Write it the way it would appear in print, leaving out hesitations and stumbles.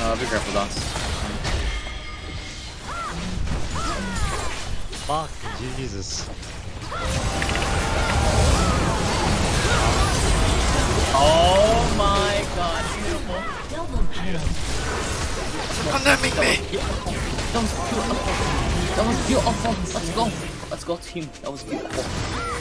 Be careful, Dance. Fuck, Jesus. Oh my god, beautiful. Double kill. Condemning me! That was beautiful. Let's go. Let's go, team. That was beautiful.